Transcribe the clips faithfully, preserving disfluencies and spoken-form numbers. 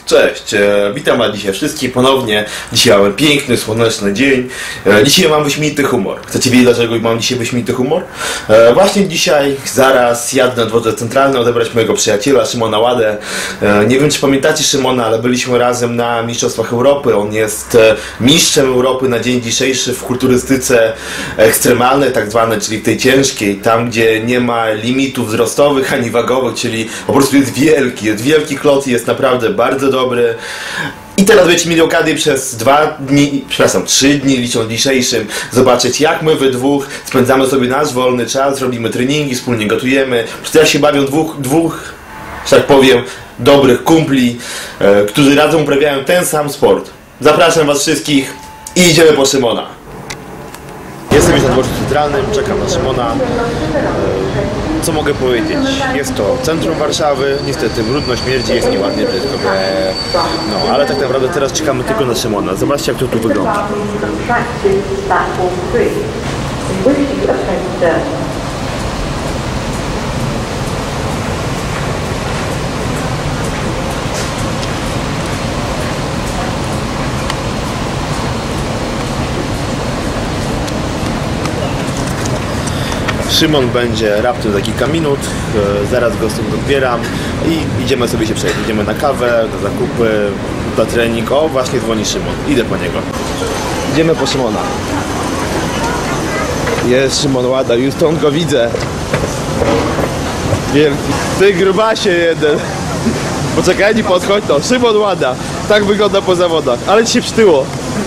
Cześć, e, witam was dzisiaj wszystkich ponownie. Dzisiaj mamy piękny, słoneczny dzień. E, dzisiaj mam wyśmienity humor. Chcecie wiedzieć, dlaczego mam dzisiaj wyśmienity humor? E, właśnie dzisiaj, zaraz jadę na dworze centralny odebrać mojego przyjaciela Szymona Ładę. E, nie wiem, czy pamiętacie Szymona, ale byliśmy razem na Mistrzostwach Europy. On jest e, mistrzem Europy na dzień dzisiejszy w kulturystyce ekstremalnej, tak zwanej, czyli tej ciężkiej, tam gdzie nie ma limitów wzrostowych ani wagowych, czyli po prostu jest wielki, jest wielki klot i jest naprawdę bardzo dobry. Dobry. I teraz będziecie mieli okazję przez dwa dni, przepraszam, trzy dni licząc dzisiejszym zobaczyć, jak my we dwóch spędzamy sobie nasz wolny czas, robimy treningi, wspólnie gotujemy. Przecież się bawią dwóch, dwóch, że tak powiem, dobrych kumpli, e, którzy razem uprawiają ten sam sport. Zapraszam was wszystkich i idziemy po Szymona. Jestem już na dworcu centralnym, czekam na Szymona. Co mogę powiedzieć? Jest to centrum Warszawy, niestety brudno, śmierdzi, jest nieładnie, brzydko. No, ale tak naprawdę teraz czekamy tylko na Szymona. Zobaczcie, jak to tu wygląda. Szymon będzie raptem za kilka minut, zaraz go stąd odbieram i idziemy sobie się przejść. Idziemy na kawę, na zakupy, na trening. O, właśnie dzwoni Szymon. Idę po niego. Idziemy po Szymona. Jest Szymon Łada, już stąd go widzę. Wielki. Ty grubasie jeden. Poczekaj, nie podchodź to. Szymon Łada. Tak wygląda po zawodach. Ale ci się przytyło.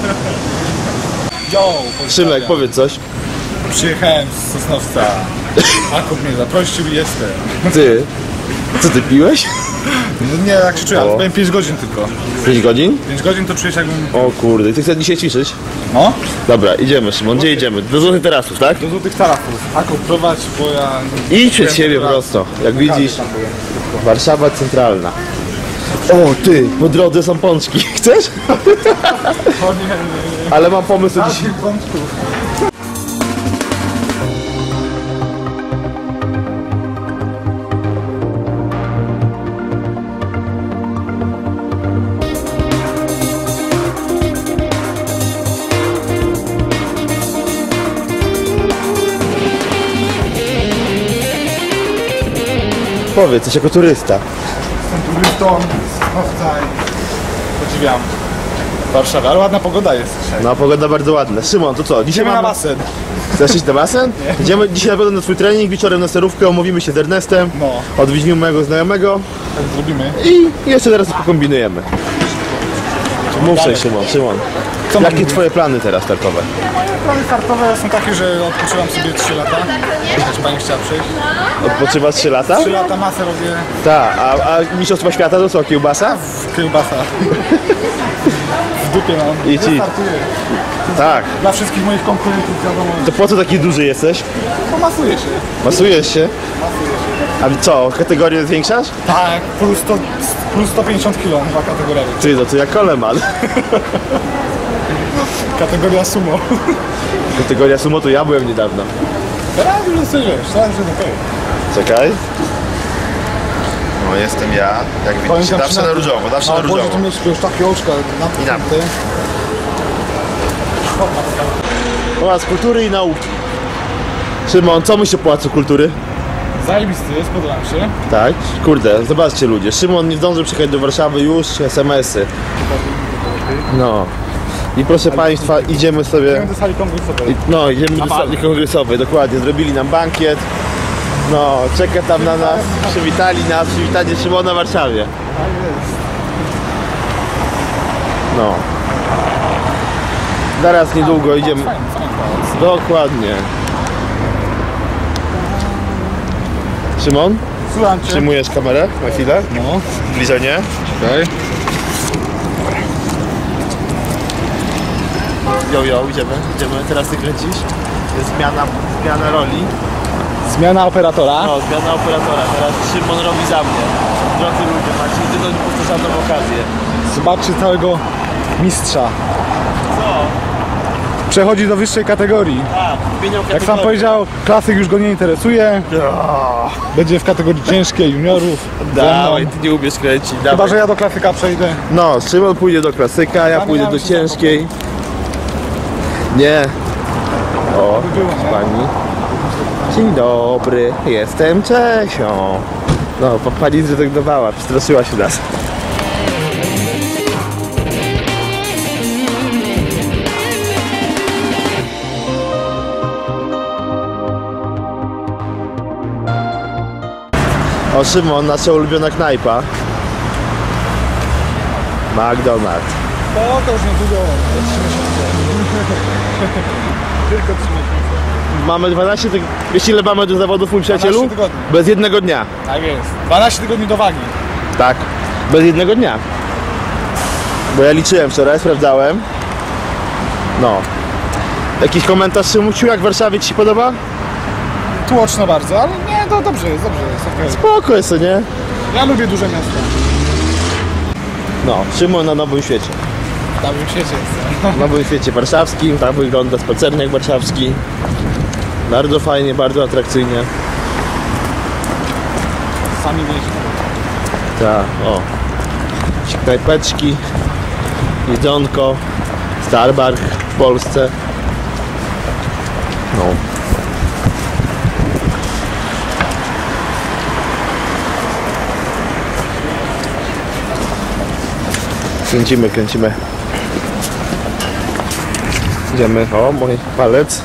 Yo, Szymek, powiedz coś. Przyjechałem z Sosnowca. Akub mnie zaprosił i jestem. Ty, co ty piłeś? No nie, jak się czuję, ale powiem pięć godzin tylko. pięć godzin? pięć godzin to czujesz jakbym... O kurde, ty chcesz dzisiaj ćwiczyć? No? Dobra, idziemy Szymon, gdzie idziemy? Do Złotych Tarasów, tak? Do Złotych Tarasów. Akub prowadź, bo ja... Idź przed siebie prosto, jak widzisz. Warszawa centralna. O ty, po drodze są pączki, chcesz? O nie, Ale mam pomysł na dzisiaj. Powiedz coś jako turysta. Jestem turystą z Sosnowca i podziwiam Warszawę, ale ładna pogoda jest dzisiaj. No, pogoda bardzo ładna. Szymon, to co? Dzisiaj Idziemy mamy... na basen. Chcesz iść na basen? Nie. Idziemy dzisiaj na pewno na twój trening, wieczorem na sterówkę, omówimy się z Ernestem. No. Odwiedzimy mojego znajomego. Tak zrobimy. I jeszcze teraz pokombinujemy. Mów coś, Szymon, Szymon. Co Jakie twoje plany teraz startowe? Moje plany startowe są takie, że odpoczywam sobie trzy lata. Czy pani chciała przyjść? Odpoczywasz trzy lata? trzy lata masę robię. Tak, a, a mistrzostwa świata to co, kiełbasa? W kiełbasa. W dupie mam. I ci. Startuję. Tak. Dla wszystkich moich konkurentów wiadomo. To po co taki duży jesteś? Pomasuję się. Masujesz się? A co, kategorię zwiększasz? Tak, plus, sto, plus sto pięćdziesiąt kilo, dwa kategorie. Ty, no to jak Coleman. Kategoria sumo. Kategoria sumo to ja byłem niedawno. Teraz już jesteś, wiesz, teraz już okej. Czekaj. No jestem ja, jak widzicie, zawsze na różowo, zawsze na różowo. Boże, tu mieć już takie oczka I na napęty. Pałac Kultury i Nauki. Szymon, co myślisz o Pałacu Kultury? Zajebisty jest, podoba mi się. Tak? Kurde, zobaczcie ludzie, Szymon nie zdążył przyjechać do Warszawy, już es em esy. No. I proszę Państwa, idziemy sobie... Idziemy do sali kongresowej. No, idziemy do sali kongresowej, dokładnie, zrobili nam bankiet. No, czeka tam na nas, przywitali nas, przywitanie Szymona w Warszawie. No. Zaraz niedługo idziemy... Dokładnie. Szymon? Słucham cię. Przyjmujesz kamerę na chwilę? No. Zbliżenie. Okej. Jo, jo, idziemy, idziemy. Teraz ty kręcisz. Jest zmiana, zmiana roli. Zmiana operatora. No, zmiana operatora. Teraz Szymon robi za mnie. Drodzy ludzie, macie jedyną niepowtarzalną okazję. Zobaczcie całego mistrza. Co? Przechodzi do wyższej kategorii. Tak, zmieniał Jak sam powiedział, klasyk już go nie interesuje. Będzie w kategorii ciężkiej juniorów. Dawaj, ty nie umiesz kręcić, Chyba, dawaj. że ja do klasyka przejdę. No, Szymon pójdzie do klasyka, ja pójdę do ciężkiej. Nie. O, By było, nie? pani. Dzień dobry, jestem Czesią. No, pa- pani zrezygnowała, przestraszyła się nas. O, Szymon, nasza ulubiona knajpa. McDonald's. To, to już niedługo. trzy miesiące. Tylko trzy miesiące. Mamy dwanaście tygodni. Wiesz ile mamy do zawodów, mój przyjacielu? dwanaście tygodni. Bez jednego dnia. Tak jest. dwanaście tygodni do wagi. Tak. Bez jednego dnia. Bo ja liczyłem wczoraj, sprawdzałem. No. Jakiś komentarz, Szymusiu, jak w Warszawie ci się podoba? Tłoczno bardzo, ale nie, to dobrze jest, dobrze jest, okej. Spoko jest, to nie? Ja lubię duże miasta. No, Szymon na Nowym Świecie. W całym świecie jest. W Nowym Świecie warszawskim, tak wygląda spacernek warszawski. Bardzo fajnie, bardzo atrakcyjnie. Sami wiecie. Tak, o. Knajpeczki, jedzonko, Starbucks w Polsce. No. Kręcimy, kręcimy. Idziemy. O, mój palec.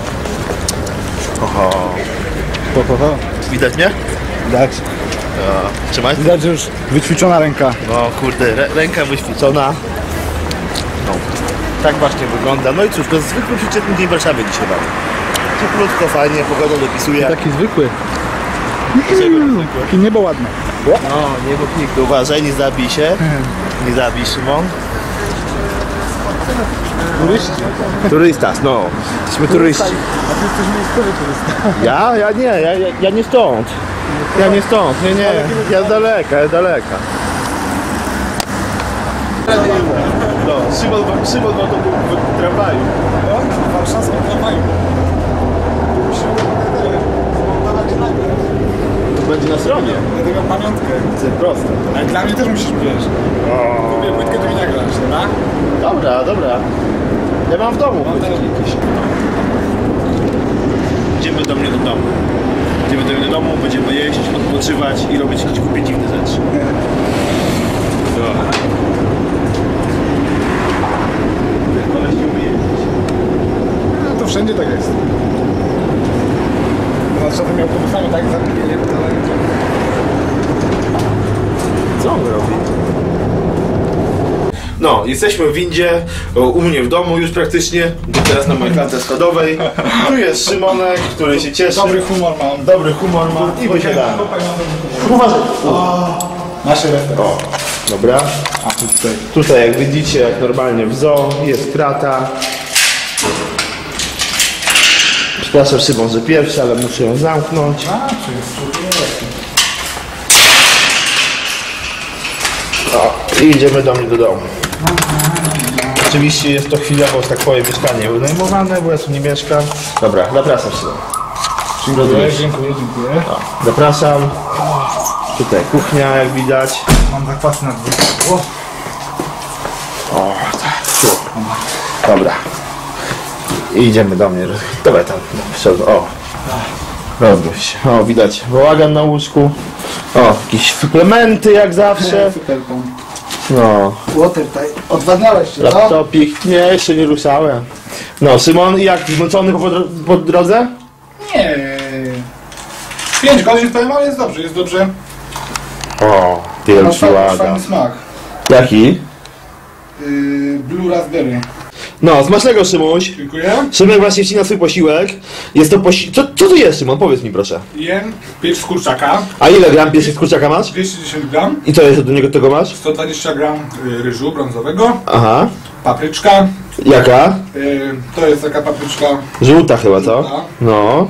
Oho. Ho, ho, ho. Widać mnie? Widać. O, trzymaj. Widać, że już wyćwiczona ręka. No kurde, rę- ręka wyświecona. No. Tak właśnie wygląda. No i cóż, to jest zwykły przeciętny dzień Warszawy dzisiaj mamy. Cieplutko, fajnie, pogoda dopisuje. Taki zwykły. Dlaczego zwykły? Takie niebo ładne. No, nie mów nigdy. Uważaj, nie zabij się. Nie zabij, Szymon. Turyści. Turystas, no. Jesteśmy turyści. A ty jesteś miejscowy turysta. Ja? Ja nie, ja, ja, ja nie stąd. Ja nie stąd, nie, nie. Ja z daleka, ja z daleka. No, Szymon, Szymon ma to w tramwaju. No, w warszawskim tramwaju. To będzie na stronie. Dlatego pamiątkę. To jest proste. Ale dla mnie też musisz, wiesz. Kupię płytkę, to mi nagrasz, dobra? Dobra, dobra. Ja mam w domu. Mam też jakieś. Idziemy do mnie do domu. Idziemy do mnie do domu, będziemy jeść, odpoczywać i robić jakieś głupie dziwne rzeczy. No. Koleś nie umie jeździć. No to wszędzie tak jest. Na przykład miał autobusami tak zabiegnie, ale... Co on robi? No, jesteśmy w windzie, o, u mnie w domu już praktycznie, teraz na mojej klatce schodowej. Tu jest Szymonek, który się cieszy. Dobry humor mam. Dobry humor ma i wysiadamy. Uważaj. Nasze restauracje. O, dobra. A tu tutaj. Tutaj jak widzicie, jak normalnie w zoo, jest krata. Przepraszam Szymon, że pierwszy, ale muszę ją zamknąć. A, czy jest O, i idziemy do mnie do domu. Oczywiście jest to chwilowo, że tak powiem, mieszkanie wynajmowane, bo ja tu nie mieszkam. Dobra, zapraszam się. Dziękuję, dziękuję, dziękuję. O, zapraszam. Tutaj kuchnia, jak widać. Mam zakwasy na dwóch. O, tak, tu. Dobra. I idziemy do mnie. Dawaj tam, przodu. O. Rozgość się. O, widać bałagan na łóżku. O, jakieś suplementy jak zawsze. Superką. No, Water tutaj. Odwadniałeś się, co? laptopik. Nie, jeszcze nie ruszałem. No, Szymon, jak? Zmęczony po, podro- po drodze? Nie. Pięć godzin powiem, ale jest dobrze, jest dobrze. O, Masz wielki fajny, łaga. fajny smak. Jaki? Yy, Blue Raspberry. No, smacznego, Szymuś. Dziękuję. Szymek właśnie wcina swój posiłek. Jest to posi... Co, co to jest, Szymon? Powiedz mi proszę. Jem piecz z kurczaka. A ile gram pierwszych z kurczaka masz? dwieście dziesięć gram. I co jeszcze do niego tego masz? sto dwadzieścia gram y, ryżu brązowego. Aha. Papryczka. Jaka? Y, to jest taka papryczka Żółta chyba, co? Żółta. No.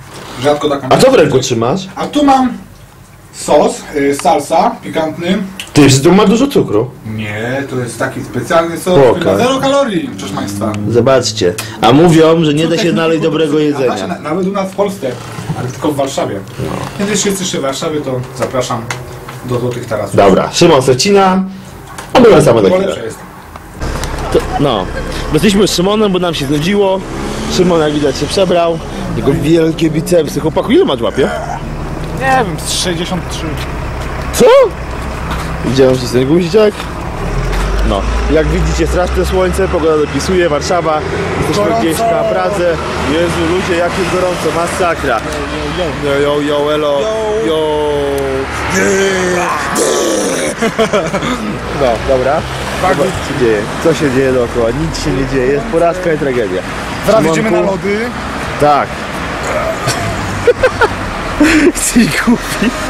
rzadko taką. A co w ręku trzymasz? A tu mam sos, y, salsa pikantny. Ty, to ma dużo cukru. Nie, to jest taki specjalny sos, Pokaż. który ma zero kalorii, proszę Państwa. Zobaczcie. A mówią, że nie da się Techniki znaleźć dobrego produkcyjne. A jedzenia. znaczy, na- Nawet u nas w Polsce, ale tylko w Warszawie. Kiedy jeśli jesteście w Warszawie, to zapraszam do Złotych Tarasów. Dobra, Szymon Secina. A my wracamy za Bo chwilę. lepsze jest. To, no, jesteśmy z Szymonem, bo nam się znudziło. Szymon, jak widać, się przebrał. Jego wielkie bicepsy. Chłopaku, ile masz łapie? Nie wiem, z sześćdziesiąt trzy. Co? Widziałem ci ten guziczek. No, jak widzicie, straszne słońce, pogoda dopisuje, Warszawa. Jesteśmy Gorąco. gdzieś na Pradze. Jezu, ludzie, jak jest gorąco, masakra. Yo, yo, yo, elo. Yo. No, dobra. Zobacz, co się dzieje. Co się dzieje dookoła? Nic się nie dzieje, jest porażka i tragedia. Teraz Szymonku? idziemy na lody. Tak. Jesteś głupi.